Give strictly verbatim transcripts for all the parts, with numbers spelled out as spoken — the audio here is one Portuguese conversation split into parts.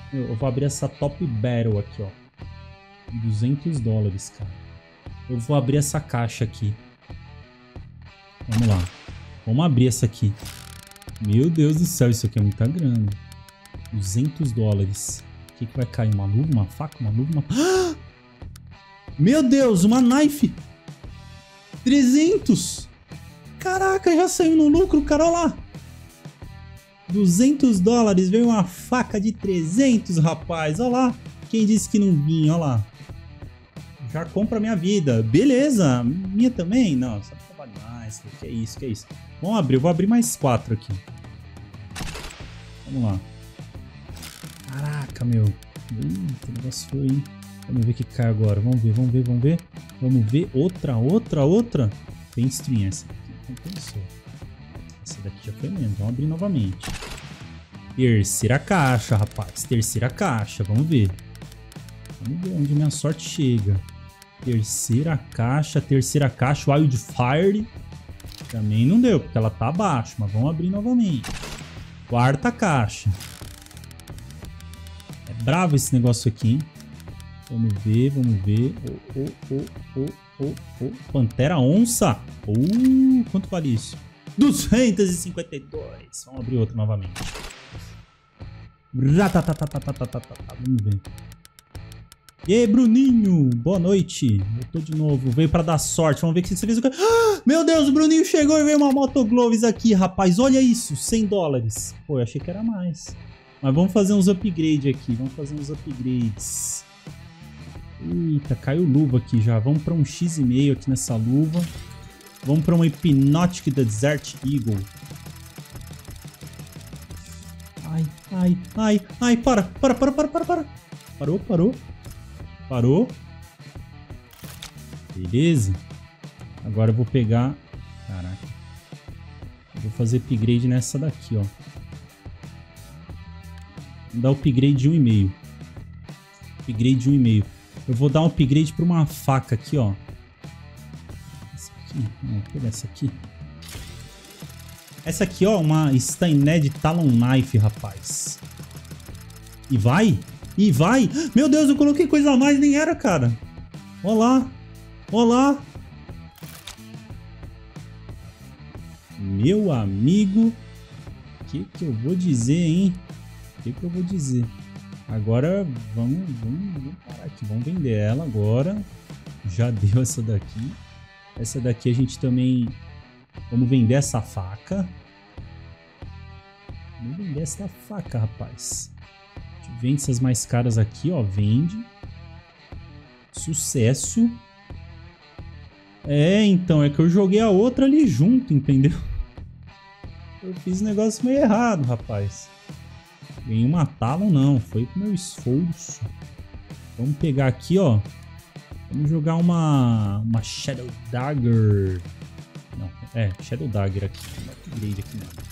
Eu, eu vou abrir essa Top Battle aqui, ó. duzentos dólares, cara. Eu vou abrir essa caixa aqui. Vamos lá. Vamos abrir essa aqui. Meu Deus do céu, isso aqui é muita grana. duzentos dólares. O que, que vai cair? Uma luva, uma faca, uma luva, uma... Ah! Meu Deus, uma knife. trezentos. Caraca, já saiu no lucro, cara, olha lá. duzentos dólares, veio uma faca de trezentos, rapaz. Olha lá. Quem disse que não vinha, olha lá. Já compra minha vida. Beleza. Minha também? Não, só trabalho mais. Que é isso, que é isso. Vamos abrir. Eu vou abrir mais quatro aqui. Vamos lá. Caraca, meu. Eita, o negócio foi, hein? Vamos ver o que cai agora. Vamos ver, vamos ver, vamos ver. Vamos ver. Outra, outra, outra. Tem stream essa aqui. Compensou. Essa daqui já foi menos. Vamos abrir novamente. Terceira caixa, rapaz. Terceira caixa. Vamos ver. Vamos ver onde minha sorte chega. Terceira caixa. Terceira caixa. Wildfire. Também não deu, porque ela tá abaixo. Mas vamos abrir novamente. Quarta caixa. É bravo esse negócio aqui, hein? Vamos ver, vamos ver. Oh, oh, oh, oh, oh, oh. Pantera onça. Uh, quanto vale isso? duzentos e cinquenta e dois. Vamos abrir outro novamente. Vamos ver. E aí, Bruninho? Boa noite. Eu tô de novo. Veio pra dar sorte. Vamos ver que você fez o que. Ah, meu Deus, o Bruninho chegou e veio uma Motogloves aqui, rapaz. Olha isso, cem dólares. Pô, eu achei que era mais. Mas vamos fazer uns upgrades aqui. Vamos fazer uns upgrades. Eita, caiu luva aqui já. Vamos pra um X e meio aqui nessa luva. Vamos pra uma Hypnotic Desert Eagle. Ai, ai, ai, ai, para, para, para, para, para, para. Parou, parou. Parou. Beleza. Agora eu vou pegar... Caraca. Eu vou fazer upgrade nessa daqui, ó. Vou dar upgrade de um e meio. Upgrade de um e meio. Eu vou dar um upgrade para uma faca aqui, ó. Essa aqui. Não, vou pegar essa aqui. Essa aqui, ó, uma Steined Talon Knife, rapaz. E vai? E vai? Meu Deus, eu coloquei coisa a mais, nem era, cara. Olá. Olá. Meu amigo. O que que eu vou dizer, hein? O que que eu vou dizer? Agora, vamos, vamos, vamos parar aqui. Vamos vender ela agora. Já deu essa daqui. Essa daqui a gente também... Vamos vender essa faca. Vamos vender essa faca, rapaz. A gente vende essas mais caras aqui, ó. Vende. Sucesso. É, então, é que eu joguei a outra ali junto, entendeu? Eu fiz um negócio meio errado, rapaz. Ganhei uma Talon, não. Foi pro meu esforço. Vamos pegar aqui, ó. Vamos jogar uma... Uma Shadow Dagger. Não, é, Shadow Dagger aqui. Não upgrade aqui, não.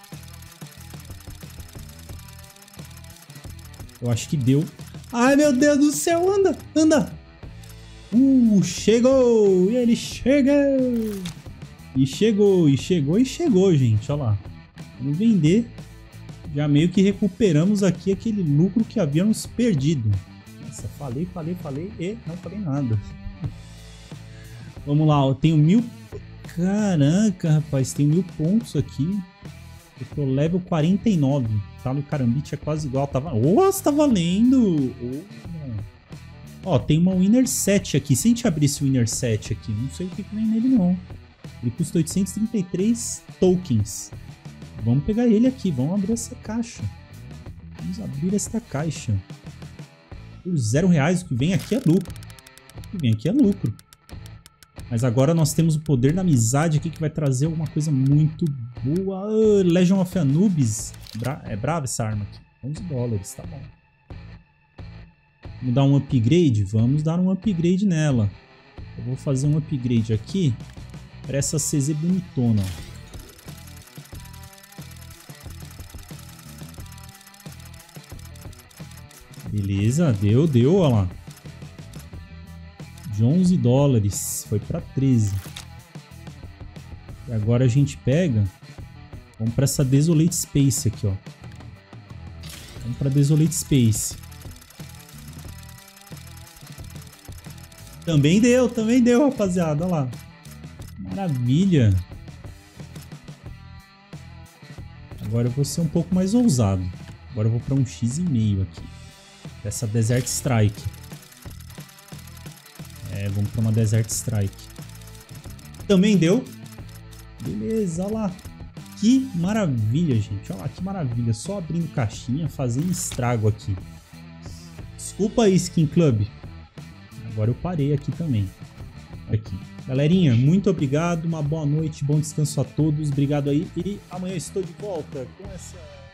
Eu acho que deu. Ai, meu Deus do céu, anda, anda. Uh, chegou. E ele chega. E chegou, e chegou, e chegou, gente. Olha lá. Vamos vender. Já meio que recuperamos aqui aquele lucro que havíamos perdido. Nossa, falei, falei, falei e não falei nada. Vamos lá, eu tenho mil... Caraca, rapaz, tem mil pontos aqui. Eu tô level quarenta e nove. Tá no Carambite é quase igual. Tava... Nossa, tá valendo! Ó, oh, tem uma Winner sete aqui. Se a gente abrir esse Winner sete aqui, não sei o que que vem nele, não. Ele custa oitocentos e trinta e três tokens. Vamos pegar ele aqui. Vamos abrir essa caixa. Vamos abrir esta caixa. Por zero reais, o que vem aqui é lucro. O que vem aqui é lucro. Mas agora nós temos o poder da amizade aqui que vai trazer alguma coisa muito boa. Uh, Legion of Anubis. Bra é brava essa arma aqui. onze dólares, tá bom. Vamos dar um upgrade? Vamos dar um upgrade nela. Eu vou fazer um upgrade aqui para essa C Z bonitona. Beleza, deu, deu, olha lá. De onze dólares, foi para treze. E agora a gente pega, vamos para essa Desolate Space aqui, ó. Vamos pra Desolate Space. Também deu, também deu, rapaziada. Olha lá. Maravilha. Agora eu vou ser um pouco mais ousado. Agora eu vou pra um X e meio aqui. Dessa Desert Strike. É, vamos pra uma Desert Strike. Também deu. Beleza, olha lá. Que maravilha, gente. Olha lá, que maravilha. Só abrindo caixinha, fazendo estrago aqui. Desculpa aí, Skin Club. Agora eu parei aqui também. Aqui. Galerinha, muito obrigado. Uma boa noite, bom descanso a todos. Obrigado aí. E amanhã estou de volta com essa...